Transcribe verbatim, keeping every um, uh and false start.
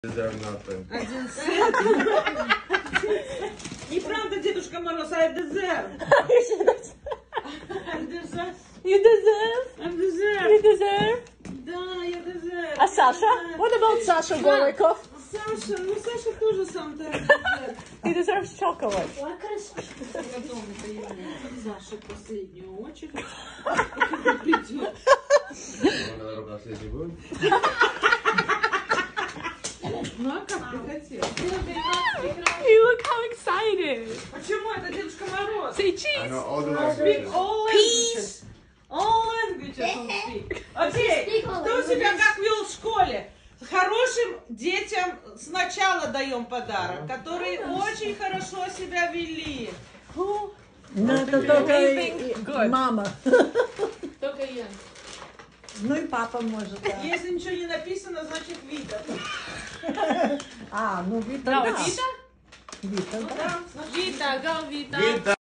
Один сет. Неправда, Дедушка Мороз, I deserve. I deserve. You deserve. I deserve. You deserve. Да, я deserve. А Саша? What about Sasha Golikov? Саша, ну Саша тоже сам-то deserve. He deserves chocolate. Потом это ему. Саша в последнюю очередь. Придет. Ну а как ты хотел? You look how excited. Почему это Дедушка Мороз? Say cheese. Speak all languages. All languages он speak. Окей, кто себя как вел в школе? Хорошим детям сначала даем подарок, которые очень хорошо себя вели. Who? Ну, это только Good. мама. Только я. Ну и папа может. Да. Если ничего не написано, значит Вита. А, ну Вита, No, да. it's Vita? Вита, да. Да, значит, Vita, go Vita.